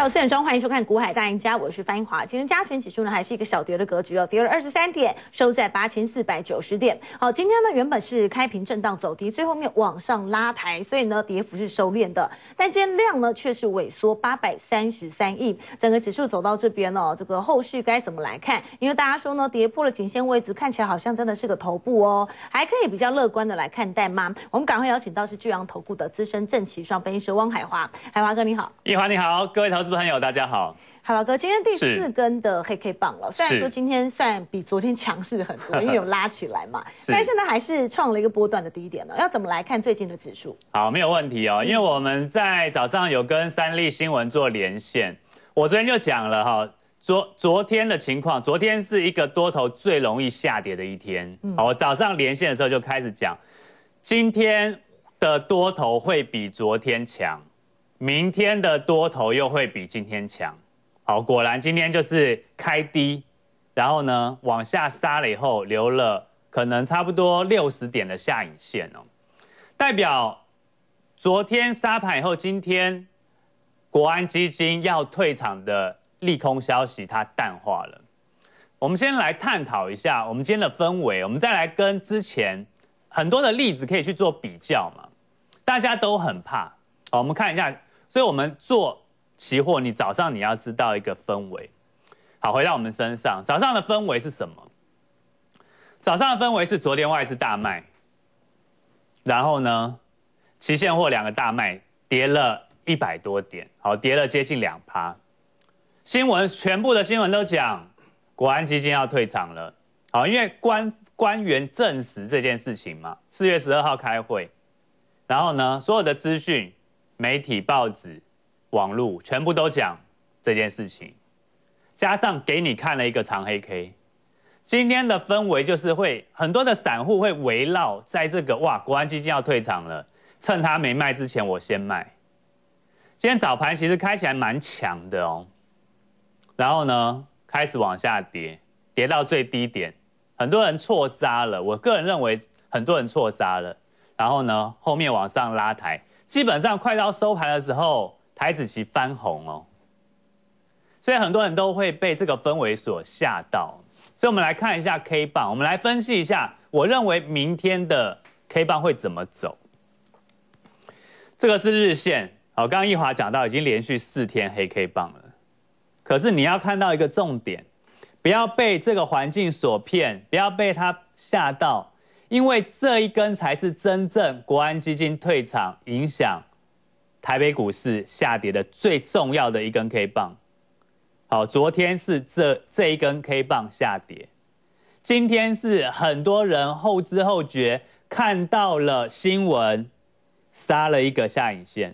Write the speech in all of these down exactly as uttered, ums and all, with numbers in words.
我四点钟，欢迎收看《股海大赢家》，我是范英华。今天加权指数呢还是一个小跌的格局哦，跌了二十三点，收在八千四百九十点。好，今天呢原本是开平震荡走低，最后面往上拉抬，所以呢跌幅是收敛的。但今天量呢却是萎缩八百三十三亿，整个指数走到这边哦，这个后续该怎么来看？因为大家说呢跌破了颈线位置，看起来好像真的是个头部哦，还可以比较乐观的来看待吗？我们赶快邀请到是巨阳投顾的资深正奇双分析师汪海华，海华哥你好。 一华你好，各位投资朋友大家好。 海华哥，今天第四根的黑 K 棒了，虽然说今天算比昨天强势很多，因为有拉起来嘛，但现在还是创了一个波段的低点了。要怎么来看最近的指数？ 好，没有问题哦，因为我们在早上有跟三立新闻做连线，我昨天就讲了哈，昨昨天的情况，昨天是一个多头最容易下跌的一天。嗯、好，我早上连线的时候就开始讲，今天的多头会比昨天强。明天的多头又会比今天强，好，果然今天就是开低，然后呢往下杀了以后，留了可能差不多六十点的下影线哦，代表昨天杀盘以后，今天国安基金要退场的利空消息它淡化了。我们先来探讨一下我们今天的氛围，我们再来跟之前很多的例子可以去做比较嘛，大家都很怕，好，我们看一下。所以我们做期货，你早上你要知道一个氛围。好，回到我们身上，早上的氛围是什么？早上的氛围是昨天外资大卖，然后呢，期现货两个大卖，跌了一百多点，好，跌了接近两趴。新闻全部的新闻都讲，国安基金要退场了。好，因为官官员证实这件事情嘛，四月十二号开会，然后呢，所有的资讯。媒体、报纸、网络全部都讲这件事情，加上给你看了一个长黑 K， 今天的氛围就是会很多的散户会围绕在这个哇，国安基金要退场了，趁他没卖之前我先卖。今天早盘其实开起来蛮强的哦，然后呢开始往下跌，跌到最低点，很多人错杀了，我个人认为很多人错杀了，然后呢后面往上拉抬。基本上快到收盘的时候，台指期翻红哦，所以很多人都会被这个氛围所吓到。所以我们来看一下 K 棒，我们来分析一下，我认为明天的 K 棒会怎么走。这个是日线，好，刚刚一华讲到已经连续四天黑 K 棒了，可是你要看到一个重点，不要被这个环境所骗，不要被它吓到。因为这一根才是真正国安基金退场影响台北股市下跌的最重要的一根 K 棒。好，昨天是这这一根 K 棒下跌，今天是很多人后知后觉看到了新闻，杀了一个下影线。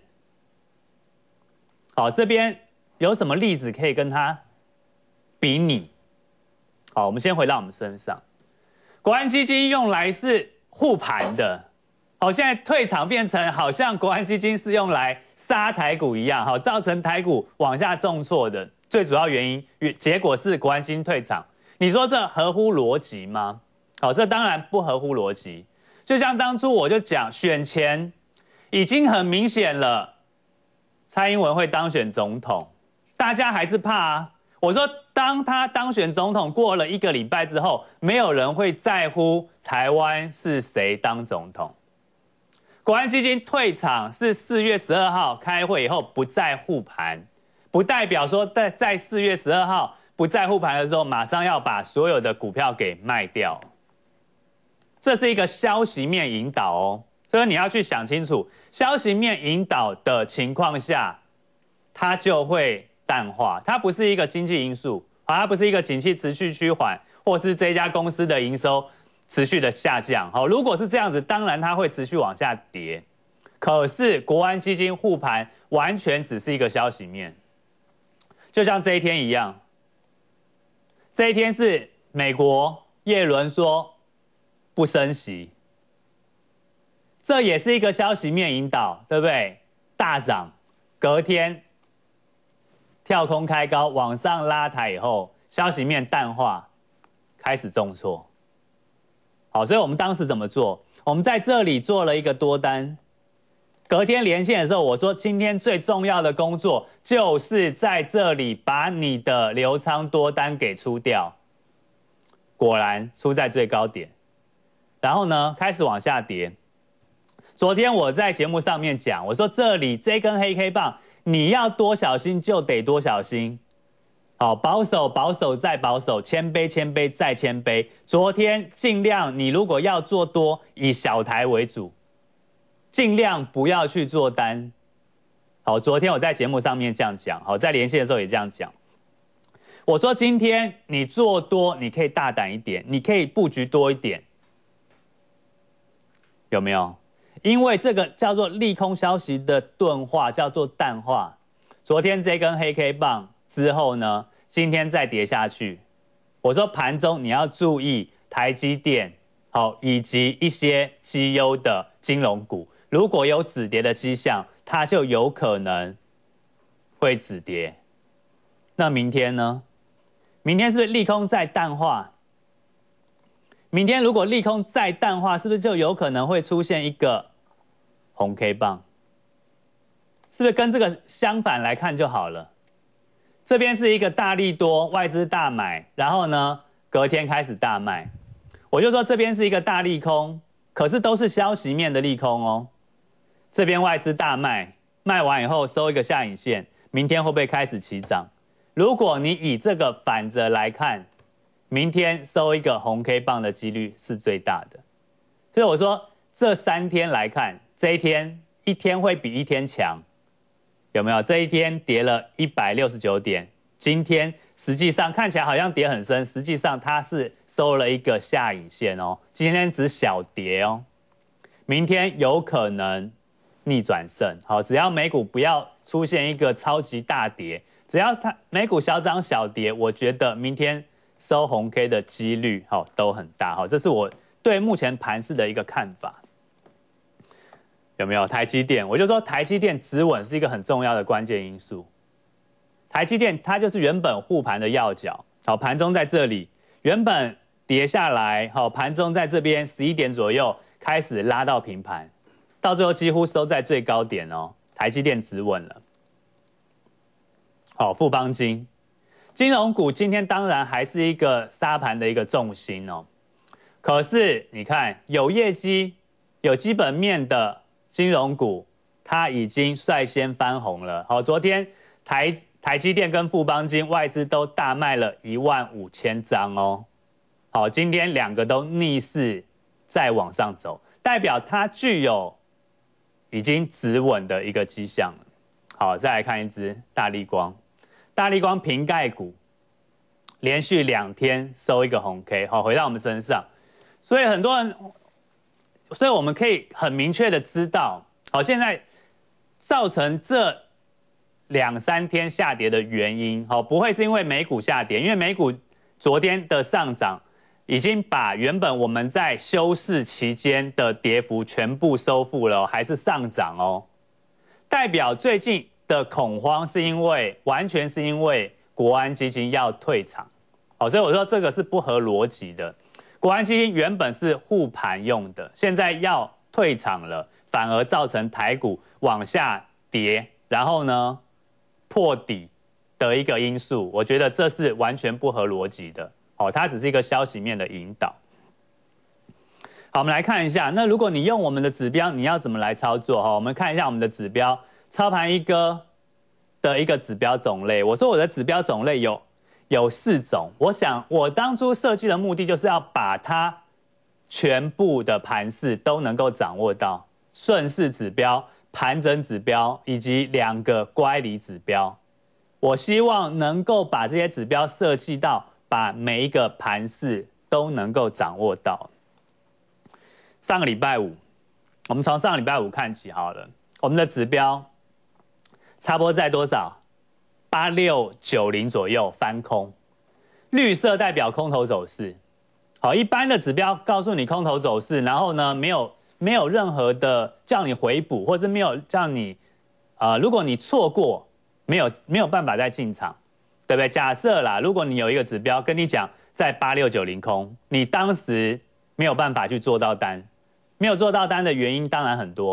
好，这边有什么例子可以跟它比拟？好，我们先回到我们身上。国安基金用来是护盘的，好，现在退场变成好像国安基金是用来杀台股一样，好，造成台股往下重挫的最主要原因，结果是国安基金退场。你说这合乎逻辑吗？好，这当然不合乎逻辑。就像当初我就讲，选前已经很明显了，蔡英文会当选总统，大家还是怕啊。我说，当他当选总统过了一个礼拜之后，没有人会在乎台湾是谁当总统。国安基金退场是四月十二号开会以后不再护盘，不代表说在在四月十二号不再护盘的时候，马上要把所有的股票给卖掉。这是一个消息面引导哦，所以你要去想清楚，消息面引导的情况下，它就会淡化，它不是一个经济因素，它不是一个景气持续趋缓，或是这家公司的营收持续的下降。好，如果是这样子，当然它会持续往下跌。可是国安基金护盘完全只是一个消息面，就像这一天一样，这一天是美国耶伦说不升息，这也是一个消息面引导，对不对？大涨，隔天跳空开高，往上拉抬以后，消息面淡化，开始重挫。好，所以我们当时怎么做？我们在这里做了一个多单， 隔天连线的时候，我说今天最重要的工作就是在这里把你的流仓多单给出掉。果然出在最高点，然后呢开始往下跌。昨天我在节目上面讲，我说这里这根黑 K 棒你要多小心就得多小心。好，保守保守再保守，谦卑谦卑再谦卑。昨天尽量你如果要做多，以小台为主。尽量不要去做单。好，昨天我在节目上面这样讲，好，在连线的时候也这样讲。我说今天你做多，你可以大胆一点，你可以布局多一点，有没有？因为这个叫做利空消息的钝化，叫做淡化。昨天这根黑 K 棒之后呢，今天再跌下去。我说盘中你要注意台积电，好，以及一些绩优的金融股。如果有止跌的迹象，它就有可能会止跌。那明天呢？明天是不是利空再淡化？明天如果利空再淡化，是不是就有可能会出现一个红 K 棒？是不是跟这个相反来看就好了？这边是一个大利多，外资大买，然后呢，隔天开始大卖。我就说这边是一个大利空，可是都是消息面的利空哦。这边外资大卖，卖完以后收一个下影线，明天会不会开始起涨？如果你以这个反着来看，明天收一个红 K 棒的几率是最大的。所以我说这三天来看，这一天一天会比一天强，有没有？这一天跌了一百六十九点，今天实际上看起来好像跌很深，实际上它是收了一个下影线哦，今天只小跌哦，明天有可能逆转胜。好，只要美股不要出现一个超级大跌，只要它美股小涨小跌，我觉得明天收红 K 的几率好都很大。好，这是我对目前盘势的一个看法。有没有台积电？我就说台积电止稳是一个很重要的关键因素。台积电它就是原本护盘的要角。好，盘中在这里原本跌下来，好，盘中在这边十一点左右开始拉到平盘，到最后几乎收在最高点哦。台积电止稳了。好，富邦金，金融股今天当然还是一个杀盘的一个重心哦。可是你看，有业绩、有基本面的金融股，它已经率先翻红了。好，昨天台台积电跟富邦金外资都大卖了一万五千张哦。好，今天两个都逆势再往上走，代表它具有已经止稳的一个迹象了。好，再来看一只大立光。大立光瓶盖股连续两天收一个红 K， 好，回到我们身上，所以很多人，所以我们可以很明确的知道，好，现在造成这两三天下跌的原因，好，不会是因为美股下跌，因为美股昨天的上涨已经把原本我们在休市期间的跌幅全部收复了，还是上涨哦，代表最近的恐慌是因为完全是因为国安基金要退场，好，所以我说这个是不合逻辑的。国安基金原本是护盘用的，现在要退场了，反而造成台股往下跌，然后呢破底的一个因素，我觉得这是完全不合逻辑的。好，它只是一个消息面的引导。好，我们来看一下，那如果你用我们的指标，你要怎么来操作？哈，我们看一下我们的指标。操盘一哥的一个指标种类，我说我的指标种类有有四种。我想我当初设计的目的就是要把它全部的盘势都能够掌握到，顺势指标、盘整指标以及两个乖离指标。我希望能够把这些指标设计到，把每一个盘势都能够掌握到。上个礼拜五，我们从上个礼拜五看起好了，我们的指标差不多在多少？八六九零左右翻空，绿色代表空头走势。好，一般的指标告诉你空头走势，然后呢，没有没有任何的叫你回补，或是没有叫你，呃，如果你错过，没有没有办法再进场，对不对？假设啦，如果你有一个指标跟你讲在八六九零空，你当时没有办法去做到单，没有做到单的原因当然很多。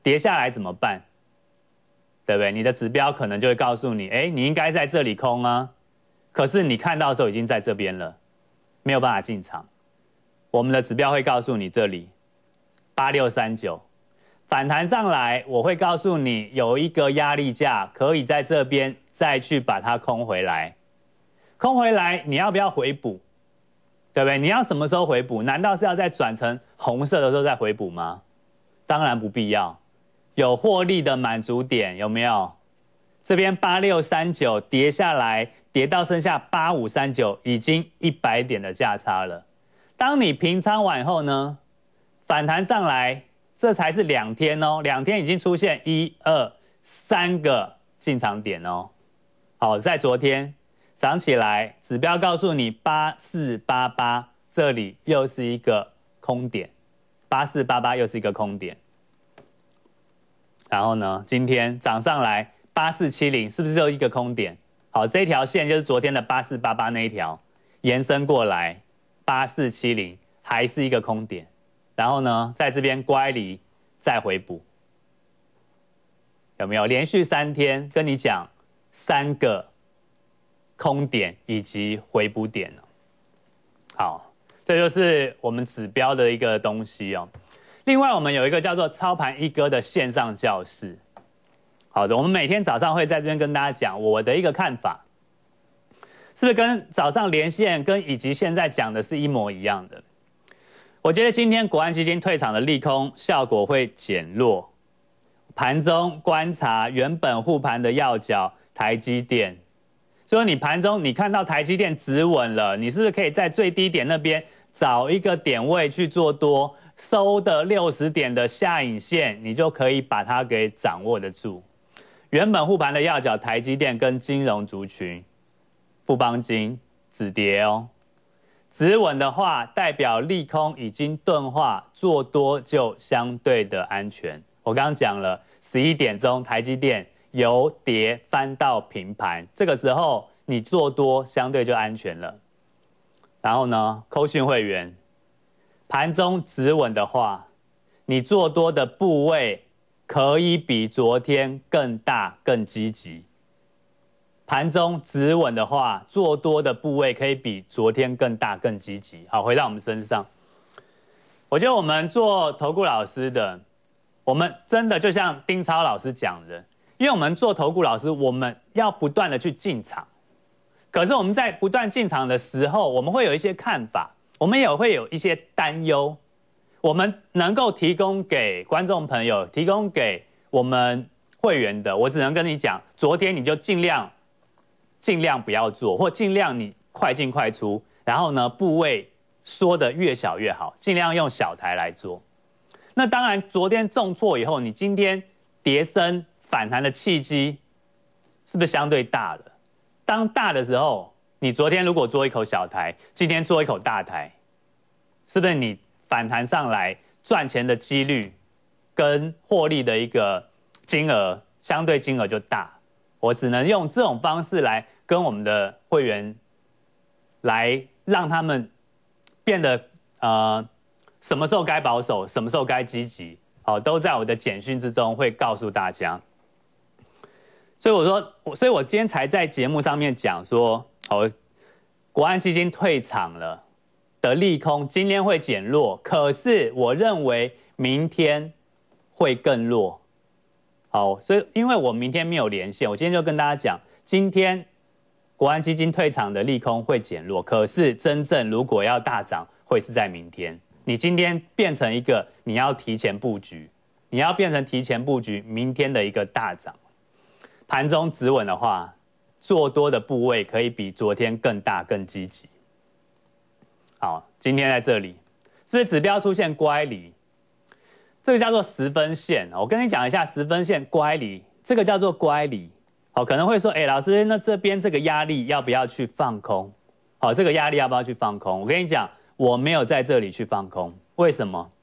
跌下来怎么办？对不对？你的指标可能就会告诉你，哎，你应该在这里空啊，可是你看到的时候已经在这边了，没有办法进场。我们的指标会告诉你这里八六三九反弹上来，我会告诉你有一个压力价，可以在这边再去把它空回来。空回来，你要不要回补？对不对？你要什么时候回补？难道是要再转成红色的时候再回补吗？当然不必要。有获利的满足点有没有？这边八六三九跌下来，跌到剩下八五三九，已经一百点的价差了。当你平仓完以后呢，反弹上来，这才是两天哦，两天已经出现一二三个进场点哦。好，在昨天涨起来，指标告诉你八四八八，这里又是一个空点，八四八八又是一个空点。然后呢，今天涨上来八四七零，是不是又一个空点？好，这条线就是昨天的八四八八那一条，延伸过来八四七零还是一个空点。然后呢，在这边乖离再回补，有没有？连续三天跟你讲三个空点以及回补点呢？好，这就是我们指标的一个东西哦。另外，我们有一个叫做操盘一哥的线上教室。好的，我们每天早上会在这边跟大家讲我的一个看法，是不是跟早上连线跟以及现在讲的是一模一样的？我觉得今天国安基金退场的利空效果会减弱，盘中观察原本护盘的要角台积电，所以你盘中你看到台积电止稳了，你是不是可以在最低点那边找一个点位去做多？收的六十点的下影线，你就可以把它给掌握得住。原本护盘的要角台积电跟金融族群，富邦金止跌哦，止稳的话，代表利空已经钝化，做多就相对的安全。我刚刚讲了，十一点钟台积电由跌翻到平盘，这个时候你做多相对就安全了。然后呢，扣讯会员。盘中止稳的话，你做多的部位可以比昨天更大、更积极。盘中止稳的话，做多的部位可以比昨天更大、更积极。好，回到我们身上，我觉得我们做投顾老师的，我们真的就像丁超老师讲的，因为我们做投顾老师，我们要不断的去进场。可是我们在不断进场的时候，我们会有一些看法。我们也会有一些担忧，我们能够提供给观众朋友、提供给我们会员的，我只能跟你讲，昨天你就尽量、尽量不要做，或尽量你快进快出，然后呢，部位缩得越小越好，尽量用小台来做。那当然，昨天重挫以后，你今天跌升反弹的契机是不是相对大了？当大的时候，你昨天如果做一口小台，今天做一口大台，是不是你反弹上来赚钱的几率跟获利的一个金额相对金额就大？我只能用这种方式来跟我们的会员来让他们变得呃什么时候该保守，什么时候该积极，好，都在我的简讯之中会告诉大家。所以我说，所以我今天才在节目上面讲说，好，国安基金退场了的利空今天会减弱，可是我认为明天会更弱。好，所以因为我明天没有连线，我今天就跟大家讲，今天国安基金退场的利空会减弱，可是真正如果要大涨，会是在明天。你今天变成一个你要提前布局，你要变成提前布局明天的一个大涨。盘中止稳的话，做多的部位可以比昨天更大更积极。好，今天在这里，是不是指标出现乖离？这个叫做十分线。我跟你讲一下十分线乖离，这个叫做乖离。好，可能会说，哎，老师，那这边这个压力要不要去放空？好，这个压力要不要去放空？我跟你讲，我没有在这里去放空，为什么？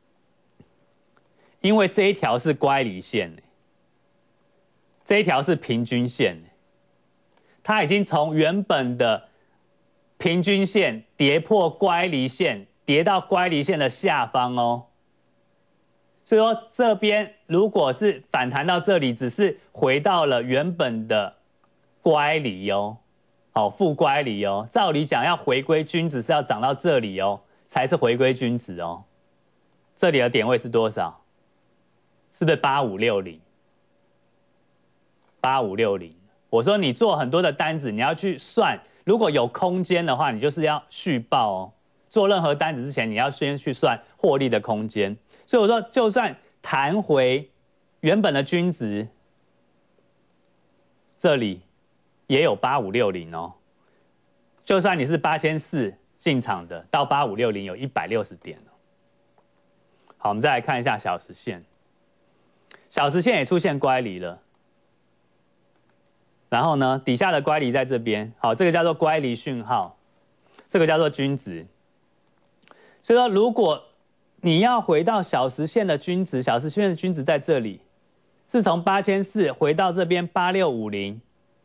因为这一条是乖离线。这一条是平均线，它已经从原本的平均线跌破乖离线，跌到乖离线的下方哦。 所以说这边如果是反弹到这里，只是回到了原本的乖离哦，好，负乖离哦，照理讲要回归均值是要涨到这里哦，才是回归均值哦。这里的点位是多少？是不是八五六零？八五六零。我说你做很多的单子，你要去算，如果有空间的话，你就是要续报哦。做任何单子之前，你要先去算获利的空间。所以我说，就算弹回原本的均值，这里也有八五六零哦。就算你是八千四进场的，到八五六零有一百六十点哦。好，我们再来看一下小时线，小时线也出现乖离了。然后呢，底下的乖离在这边，好，这个叫做乖离讯号，这个叫做均值。所以说，如果你要回到小时线的均值，小时线的均值在这里，是从八千四回到这边八六五零，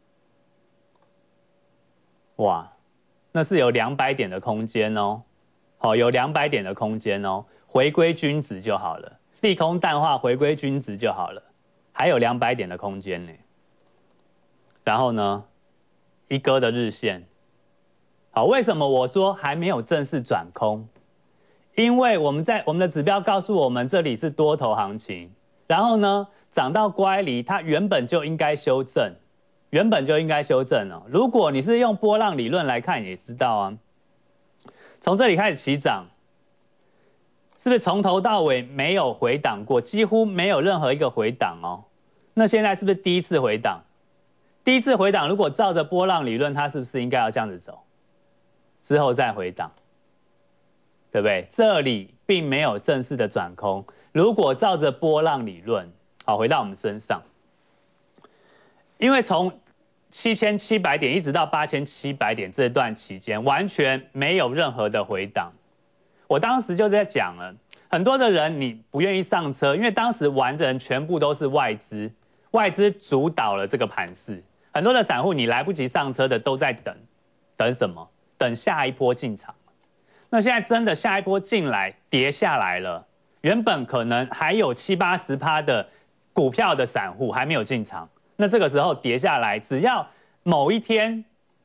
哇，那是有两百点的空间哦，好，有两百点的空间哦，回归均值就好了，利空淡化回归均值就好了，还有两百点的空间呢。然后呢，一哥的日线，好，为什么我说还没有正式转空？因为我们在我们的指标告诉我们这里是多头行情，然后呢涨到乖离，它原本就应该修正，原本就应该修正哦。如果你是用波浪理论来看，也知道啊，从这里开始起涨，是不是从头到尾没有回档过，几乎没有任何一个回档哦？那现在是不是第一次回档？第一次回档，如果照着波浪理论，它是不是应该要这样子走，之后再回档？对不对？这里并没有正式的转空。如果照着波浪理论，好，回到我们身上，因为从七千七百点一直到八千七百点这段期间，完全没有任何的回档。我当时就在讲了，很多的人你不愿意上车，因为当时玩的人全部都是外资，外资主导了这个盘势，很多的散户你来不及上车的都在等，等什么？等下一波进场。那现在真的下一波进来跌下来了，原本可能还有七八十趴的股票的散户还没有进场，那这个时候跌下来，只要某一天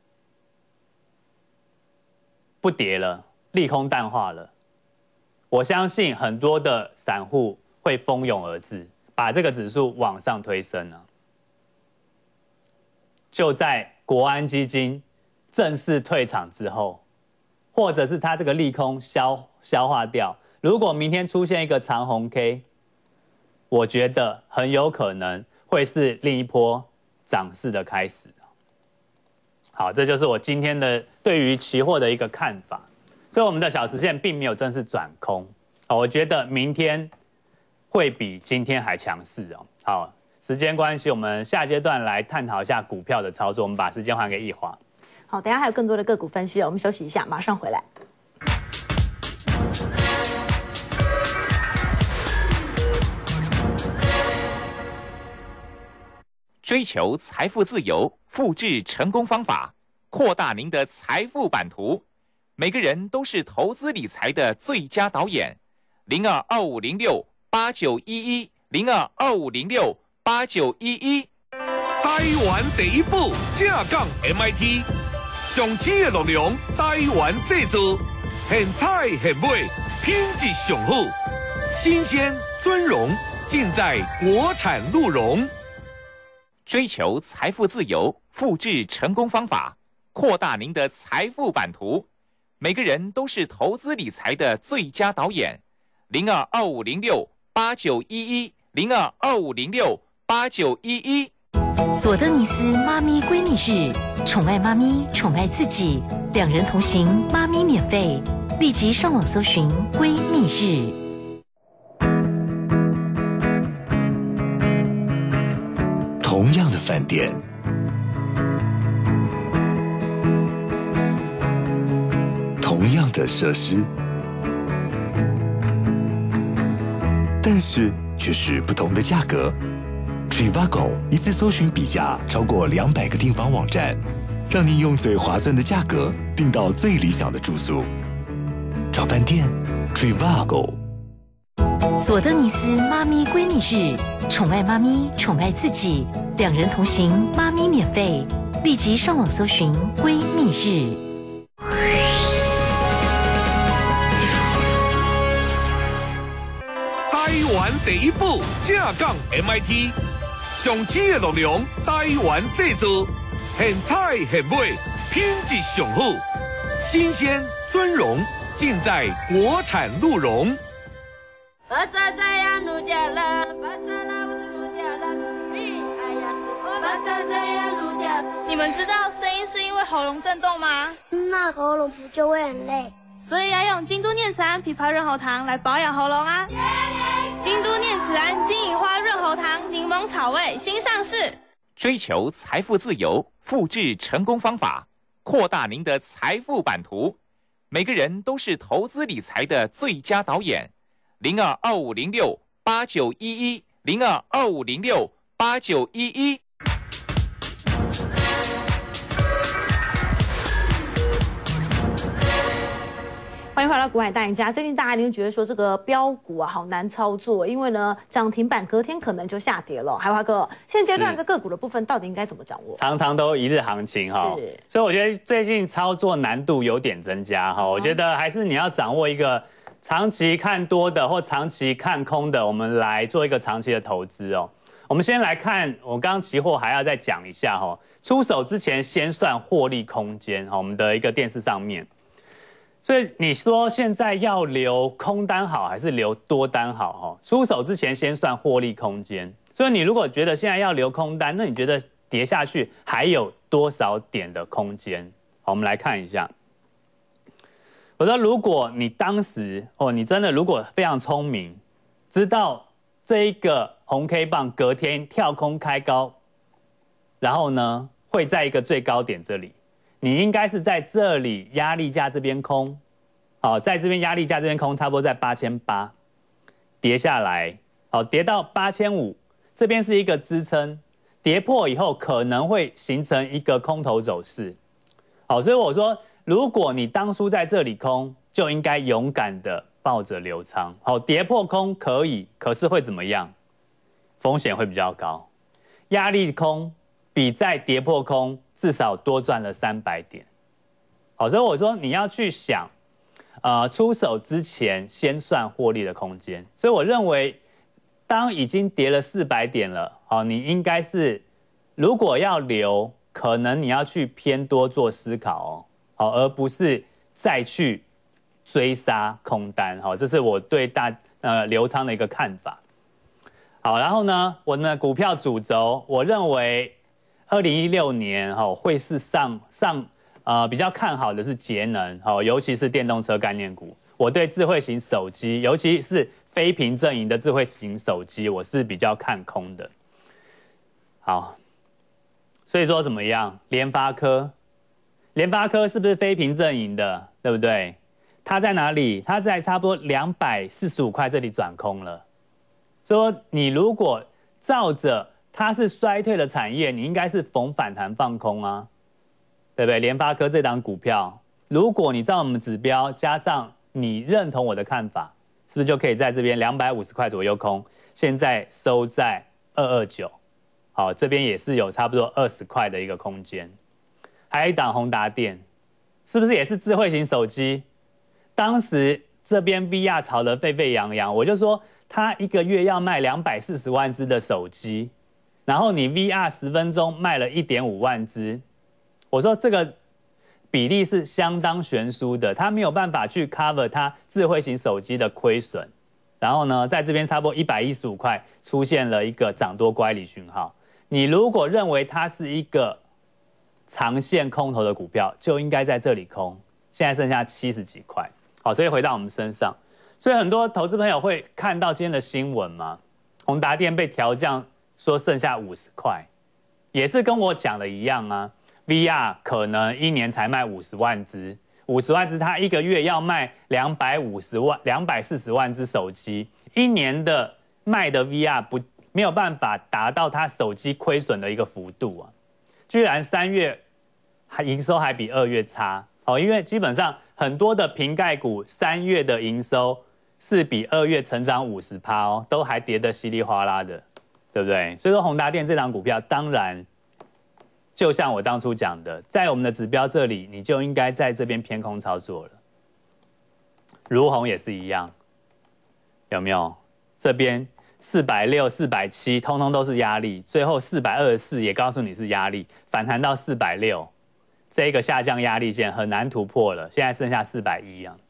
不跌了，利空淡化了，我相信很多的散户会蜂拥而至，把这个指数往上推升了。就在国安基金正式退场之后，或者是它这个利空消消化掉，如果明天出现一个长红 K， 我觉得很有可能会是另一波涨势的开始。好，这就是我今天的对于期货的一个看法。所以我们的小时线并没有正式转空，好，我觉得明天会比今天还强势哦。好，时间关系，我们下阶段来探讨一下股票的操作。我们把时间还给奕华。 好，等一下还有更多的个股分析哦，我们休息一下，马上回来。 追求财富自由，复制成功方法，扩大您的财富版图。每个人都是投资理财的最佳导演。零二二五零六八九一一，零二二五零六八九一一。 台湾第一步，正港 M I T。上市的内容，台湾制作，现采现买，品质上好，新鲜尊荣，尽在国产鹿茸。 追求财富自由，复制成功方法，扩大您的财富版图。每个人都是投资理财的最佳导演。零二二五零六八九一一，零二二五零六八九一一。 佐登尼斯妈咪闺蜜日，宠爱妈咪，宠爱自己，两人同行，妈咪免费。立即上网搜寻闺蜜日。 同样的饭店，同样的设施，但是却是不同的价格。Trivago 一次搜寻比价超过两百个订房网站，让你用最划算的价格订到最理想的住宿。找饭店 Trivago。 佐德尼斯妈咪闺蜜日，宠爱妈咪，宠爱自己，两人同行，妈咪免费。立即上网搜寻闺蜜日。 台湾第一部正港 M I T， 上市的内容台湾制作，现采现买，品质上好，新鲜尊荣，尽在国产鹿茸。 你们知道声音是因为喉咙震动吗？ 那喉咙不就会很累？ 所以要用京都念慈庵枇杷润喉糖来保养喉咙啊！京都念慈庵金银花润喉糖，柠檬草味新上市。 追求财富自由，复制成功方法，扩大您的财富版图。每个人都是投资理财的最佳导演。零二二五零六八九一一，零二二五零六八九一一。 欢迎回到股海大赢家。最近大家一定觉得说这个标股啊好难操作，因为呢涨停板隔天可能就下跌了。海华哥，现阶段这个股的部分到底应该怎么掌握？ 常常都一日行情哈，所以我觉得最近操作难度有点增加哈。我觉得还是你要掌握一个长期看多的或长期看空的，我们来做一个长期的投资哦。我们先来看，我刚刚期货还要再讲一下哈，出手之前先算获利空间哈，我们的一个电视上面。所以你说现在要留空单好还是留多单好？哈，出手之前先算获利空间。所以你如果觉得现在要留空单，那你觉得跌下去还有多少点的空间？好，我们来看一下。我说，如果你当时哦，你真的如果非常聪明，知道这一个红 K 棒隔天跳空开高，然后呢会在一个最高点这里。你应该是在这里压力价这边空，好，在这边压力价这边空，差不多在八千八，跌下来，好，跌到八千五，这边是一个支撑，跌破以后可能会形成一个空头走势，好，所以我说，如果你当初在这里空，就应该勇敢的抱着留仓，好，跌破空可以，可是会怎么样？风险会比较高，压力空比在跌破空至少多赚了三百点，好，所以我说你要去想，呃，出手之前先算获利的空间。所以我认为，当已经跌了四百点了，好，你应该是如果要留，可能你要去偏多做思考哦，好，而不是再去追杀空单，好，这是我对大呃留仓的一个看法。好，然后呢，我的股票主轴，我认为。二零一六年哈会是上上呃比较看好的是节能哈，尤其是电动车概念股。我对智慧型手机，尤其是非屏阵营的智慧型手机，我是比较看空的。好，所以说怎么样？联发科，联发科是不是非屏阵营的？对不对？它在哪里？它在差不多两百四十五块这里转空了。说你如果照着。它是衰退的产业，你应该是逢反弹放空啊，对不对？联发科这档股票，如果你照我们指标加上你认同我的看法，是不是就可以在这边两百五十块左右空？现在收在二二九，好，这边也是有差不多二十块的一个空间。还有一档宏达电，是不是也是智慧型手机？当时这边 V R 炒得沸沸扬扬，我就说它一个月要卖两百四十万只的手机。然后你 V R 十分钟卖了一点五万只，我说这个比例是相当悬殊的，它没有办法去 cover 它智慧型手机的亏损。然后呢，在这边差不多一百一十五块出现了一个涨多乖离讯号。你如果认为它是一个长线空头的股票，就应该在这里空。现在剩下七十几块，好，所以回到我们身上，所以很多投资朋友会看到今天的新闻嘛，宏达电被调降。说剩下五十块，也是跟我讲的一样啊。V R 可能一年才卖五十万只，五十万只，它一个月要卖两百五十万、两百四十万只手机，一年的卖的 V R 不没有办法达到它手机亏损的一个幅度啊。居然三月还营收还比二月差，哦，因为基本上很多的瓶盖股三月的营收是比二月成长五十趴哦，都还跌得稀里哗啦的，对不对？所以说宏达电这档股票，当然就像我当初讲的，在我们的指标这里，你就应该在这边偏空操作了。如虹也是一样，有没有？这边四百六、四百七，通通都是压力，最后四百二十四也告诉你是压力，反弹到四百六，这个下降压力线很难突破了，现在剩下四百一啊。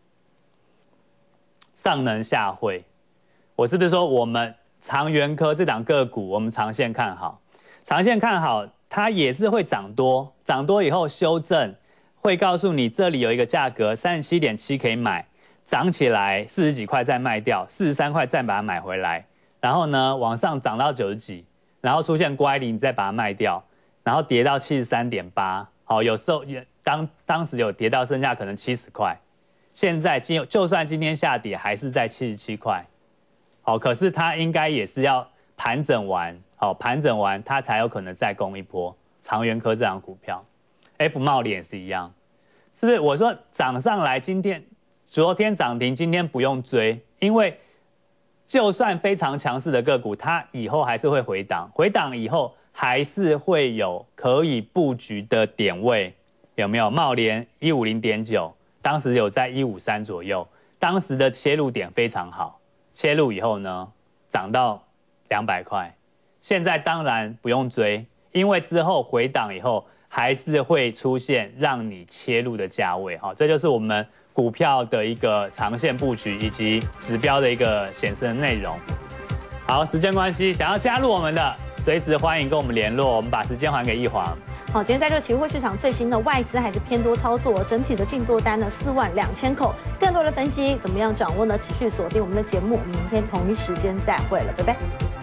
上能下会，我是不是说我们长源科这档个股，我们长线看好，长线看好，它也是会涨多，涨多以后修正，会告诉你这里有一个价格三十七点七可以买，涨起来四十几块再卖掉，四十三块再把它买回来，然后呢往上涨到九十几，然后出现乖离你再把它卖掉，然后跌到七十三点八，好，有时候也当当时有跌到剩下可能七十块。现在今就算今天下跌，还是在七十七块，好，可是它应该也是要盘整完，好，盘整完它才有可能再攻一波。长源科这档股票 ，F 茂联也是一样，是不是？我说涨上来，今天昨天涨停，今天不用追，因为就算非常强势的个股，它以后还是会回档，回档以后还是会有可以布局的点位，有没有？茂联一五零点九。当时有在一五三左右，当时的切入点非常好，切入以后呢，涨到两百块，现在当然不用追，因为之后回档以后还是会出现让你切入的价位，好，这就是我们股票的一个长线布局以及指标的一个显示的内容。好，时间关系，想要加入我们的，随时欢迎跟我们联络，我们把时间还给一煌。 好，今天在这个期货市场最新的外资还是偏多操作，整体的净多单呢四万两千口。更多的分析怎么样掌握呢？持续锁定我们的节目，明天同一时间再会了，拜拜。